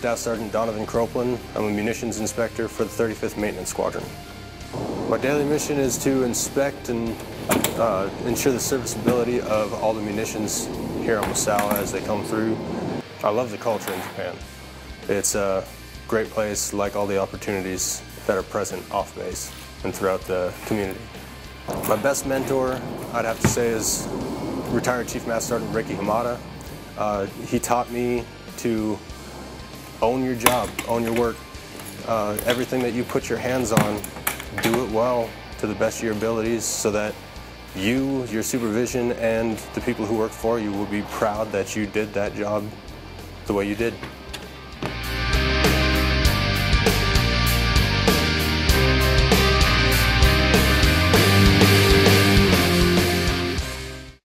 Staff Sergeant Donovan Kroeplin. I'm a munitions inspector for the 35th Maintenance Squadron. My daily mission is to inspect and ensure the serviceability of all the munitions here on Weasel as they come through. I love the culture in Japan. It's a great place, like all the opportunities that are present off base and throughout the community. My best mentor, I'd have to say, is retired Chief Master Sergeant Ricky Hamada. He taught me to own your job, own your work. Everything that you put your hands on, do it well to the best of your abilities so that you, your supervision, and the people who work for you will be proud that you did that job the way you did.